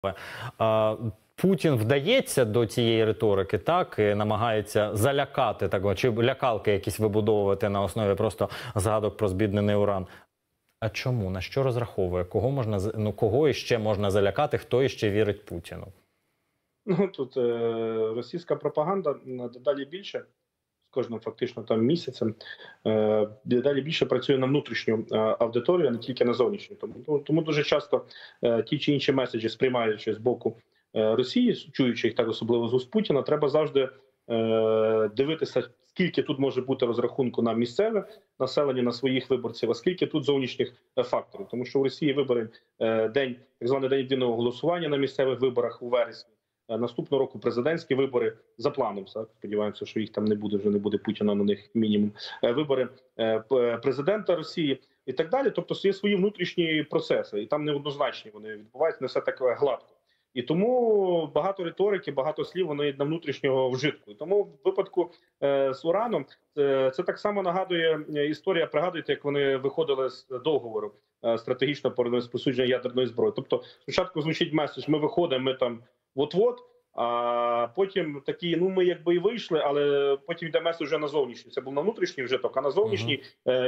А, Путін вдається до цієї риторики, так, і намагається залякати, так, чи лякалки якісь вибудовувати на основі просто згадок про збіднений уран. А чому? На що розраховує? Кого можна, кого іще можна залякати, хто іще вірить Путіну? Ну, тут російська пропаганда дедалі більше, з кожним фактично там місяцем, дедалі більше працює на внутрішню аудиторію, а не тільки на зовнішню. Тому дуже часто ті чи інші меседжі, сприймаючи з боку Росії, чуючи їх так особливо з уст Путіна, треба завжди дивитися, скільки тут може бути розрахунку на місцеве населення, на своїх виборців, а скільки тут зовнішніх факторів. Тому що в Росії вибори день, так званий день єдиного голосування на місцевих виборах у вересні. Наступного року президентські вибори за планом. Сподіваємося, що їх там не буде, вже не буде Путіна на них мінімум. Вибори президента Росії і так далі. Тобто є свої внутрішні процеси, і там неоднозначні вони відбуваються, не все так гладко. І тому багато риторики, багато слів, вони на внутрішнього вжитку. І тому в випадку з ураном це так само нагадує історія. Пригадуєте, як вони виходили з договору стратегічно по розповсюдженню ядерної зброї. Тобто спочатку звучить меседж: ми виходимо, ми там от-от, а потім такі, ну ми якби і вийшли, але потім йде меседж вже на зовнішній. Це був на внутрішній вжиток, а на зовнішній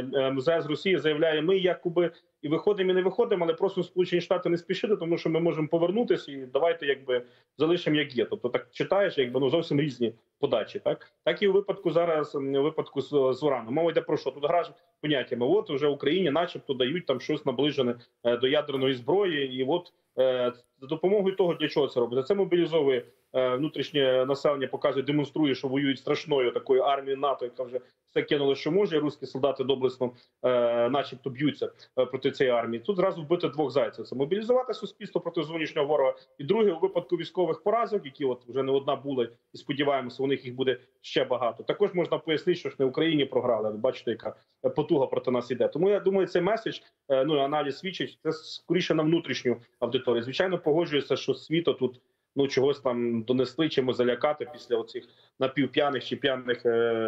МЗС Росії заявляє: ми якби і виходимо, і не виходимо, але просто Сполучені Штати не спішити, тому що ми можемо повернутися і давайте якби залишимо як є. Тобто так читаєш, якби ну зовсім різні подачі. Так і у випадку зараз, у випадку з ураном. Мова йде про що? Тут гра поняттями. От вже Україні начебто дають там щось наближене до ядерної зброї, і от за допомогою того, для чого це робиться. Це мобілізовує внутрішнє населення, показує, демонструє, що воюють страшною такою армією НАТО, яка вже все кинула, що може. Русські солдати доблесно начебто б'ються проти цієї армії. Тут зразу вбити двох зайців. Це мобілізувати суспільство проти зовнішнього ворога. І друге, у випадку військових поразок, які от вже не одна були, і сподіваємося, у них їх буде ще багато. Також можна пояснити, що ж не Україні програли. Ви бачите, яка потуга проти нас іде. Тому я думаю, цей меседж, аналіз свідчить, це скоріше на внутрішню аудиторію. Звичайно, погоджується, що світу тут чогось там донесли, чимось залякати після оцих напівп'яних чи п'яних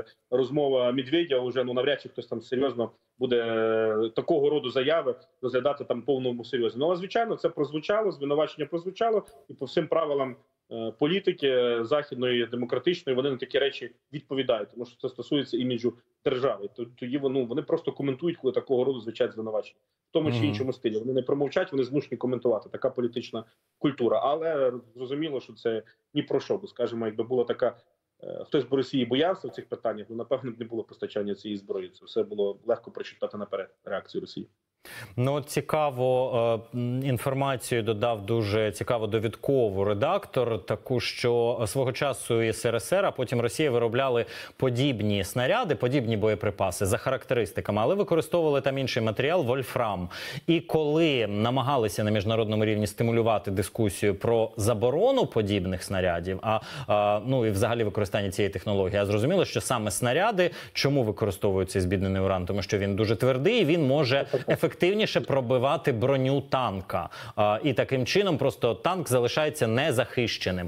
розмов Медведєва. Уже навряд чи хтось там серйозно буде такого роду заяви розглядати там повному серйозі. Ну, але звичайно, це прозвучало, звинувачення прозвучало, і по всім правилам політики західної, демократичної, вони на такі речі відповідають, тому що це стосується іміджу держави. Тоді вони просто коментують, коли такого роду звучать звинувачення в тому чи іншому стилі. Вони не промовчать, вони змушені коментувати. Така політична культура. Але зрозуміло, що це ні про що. Бо, скажімо, якби була така, хтось би Росії боявся в цих питаннях, ну, напевно, б не було постачання цієї зброї. Це все було легко прочитати наперед реакцію Росії. Ну, цікаво, інформацію додав дуже цікаво довідкову редактор, таку, що свого часу і СРСР, а потім Росія виробляли подібні снаряди, подібні боєприпаси за характеристиками, але використовували там інший матеріал – вольфрам. І коли намагалися на міжнародному рівні стимулювати дискусію про заборону подібних снарядів, ну і взагалі використання цієї технології, а зрозуміло, що саме снаряди, чому використовують цей збіднений уран? Тому що він дуже твердий, він може ефективніше пробивати броню танка. І таким чином просто танк залишається незахищеним.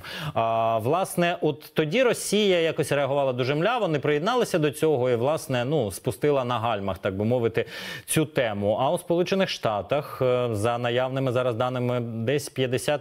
Власне, от тоді Росія якось реагувала дуже мляво, не приєдналася до цього і, власне, ну, спустила на гальмах, так би мовити, цю тему. А у Сполучених Штатах, за наявними зараз даними, десь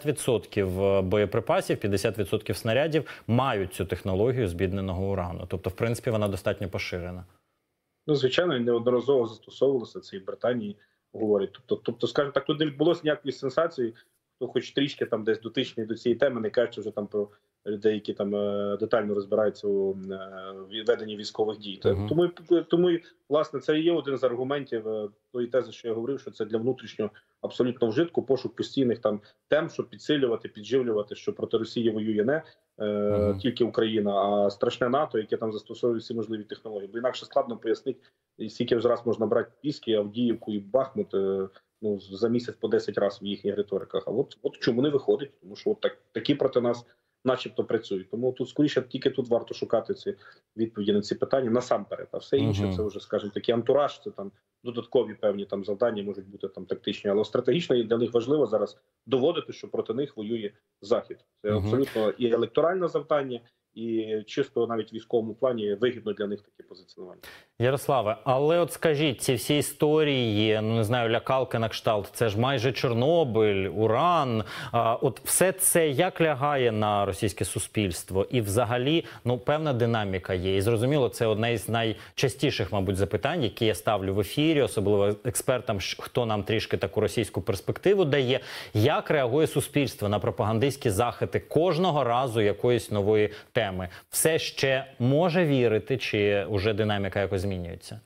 50% боєприпасів, 50% снарядів мають цю технологію збідненого урану. Тобто, в принципі, вона достатньо поширена. Ну, звичайно, неодноразово застосовувалося, це і в Британії говорять. Тобто, скажімо так, тут не відбулося ніякої сенсації, хто хоч трішки там десь дотичний до цієї теми, не кажучи вже там про людей, які там детально розбираються у веденні військових дій. Тому, власне, це і є один з аргументів тої тези, що я говорив, що це для внутрішнього абсолютно вжитку, пошук постійних там тем, щоб підсилювати, підживлювати, що проти Росії воює не тільки Україна, а страшне НАТО, яке там застосовує всі можливі технології. Бо інакше складно пояснити, скільки вже раз можна брати Піски, Авдіївку і Бахмут, ну, за місяць по 10 разів в їхніх риториках. А от чому не виходить? Тому що от такі проти нас начебто працюють. Тому тут скоріше тільки тут варто шукати ці відповіді на ці питання насамперед. А все інше це вже, скажімо, такий антураж, це там додаткові певні там завдання можуть бути там тактичні, але стратегічно для них важливо зараз доводити, що проти них воює Захід. Це абсолютно і електоральне завдання, і чисто навіть в військовому плані вигідно для них таке позиціонування. Ярославе, але от скажіть, ці всі історії, ну не знаю, лякалки на кшталт, це ж майже Чорнобиль, уран. От все це як лягає на російське суспільство? І взагалі, ну, певна динаміка є. І зрозуміло, це одне із найчастіших, мабуть, запитань, які я ставлю в ефірі, особливо експертам, хто нам трішки таку російську перспективу дає. Як реагує суспільство на пропагандистські захити кожного разу якоїсь нової теми? Все ще може вірити, чи вже динаміка якось змінюється?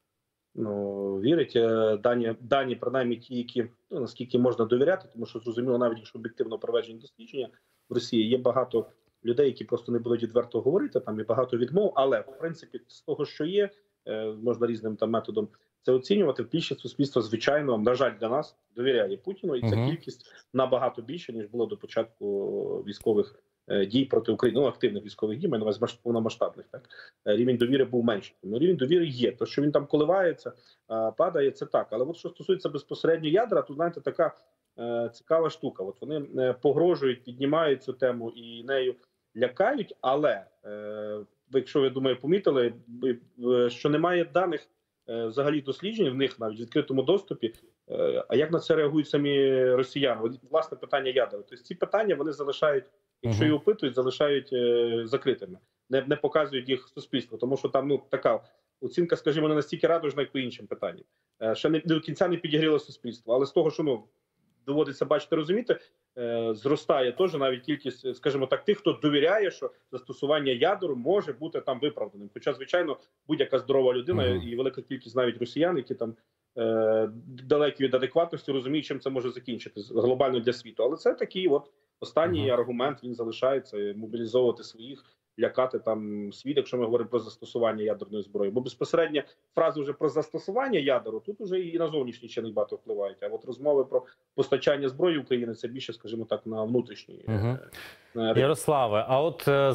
Ну, вірить. Дані, принаймні ті, які, ну, наскільки можна довіряти, тому що, зрозуміло, навіть якщо об'єктивно проведені дослідження в Росії, є багато людей, які просто не будуть відверто говорити, там і багато відмов, але, в принципі, з того, що є, можна різним там методом це оцінювати. Більшість суспільства, звичайно, на жаль, для нас довіряє Путіну, і ця кількість набагато більше, ніж було до початку військових дій проти України, ну, активних військових дій, маю на увазі повномасштабних, так, рівень довіри був менший. Ну, рівень довіри є. То, що він там коливається, падає, це так. Але от що стосується безпосередньо ядра, то, знаєте, така цікава штука. От вони погрожують, піднімають цю тему і нею лякають, але, якщо ви, думаю, помітили, що немає даних взагалі досліджень в них навіть в відкритому доступі, а як на це реагують самі росіяни? От, власне, питання ядра. Тобто ці питання вони залишають, якщо її опитують, залишають закритими, не показують їх суспільству, тому що там, ну, така оцінка, скажімо, не настільки радужна, як по іншим питанням. Ще не до кінця не підігріло суспільство, але з того, що, ну, доводиться бачити, розуміти, зростає теж навіть кількість, скажімо так, тих, хто довіряє, що застосування ядеру може бути там виправданим. Хоча, звичайно, будь-яка здорова людина і велика кількість навіть росіян, які там далекі від адекватності, розуміють, чим це може закінчитись глобально для світу. Але це такий от останній аргумент, він залишається, мобілізовувати своїх, лякати там світ, якщо ми говоримо про застосування ядерної зброї. Бо безпосередньо фрази вже про застосування ядеру тут вже і на зовнішній чинник багато впливають. А от розмови про постачання зброї України це більше, скажімо так, на внутрішній. Ярославе, а от